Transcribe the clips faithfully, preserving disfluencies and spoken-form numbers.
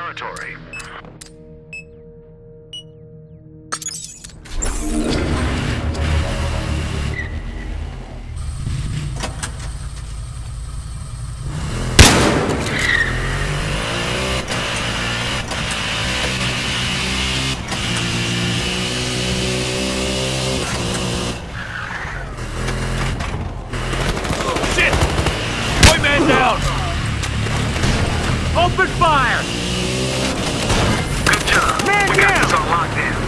territory. Down! Open fire! Good job. Man we down! got this on lockdown.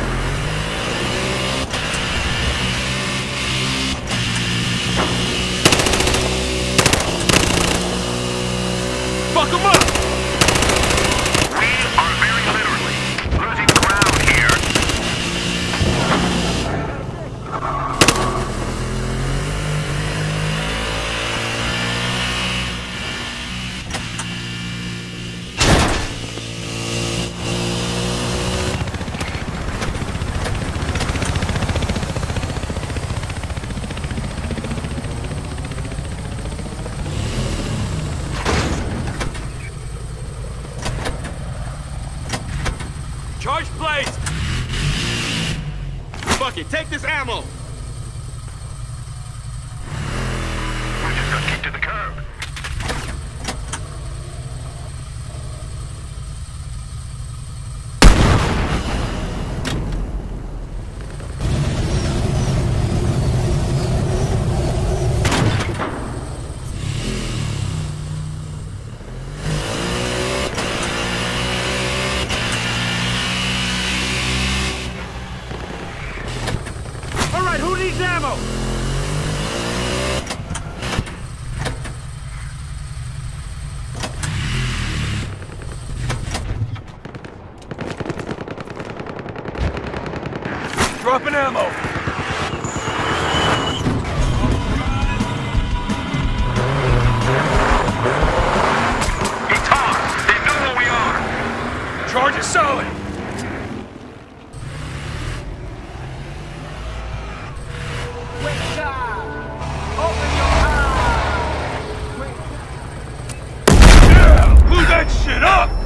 Fuck them up! We are very literally losing ground here. Charge placed! Fuck it, take this ammo! We're just gonna kick to the curb. Who needs ammo? Dropping ammo. It's hard. They know where we are. Charge is solid. Blew that shit up!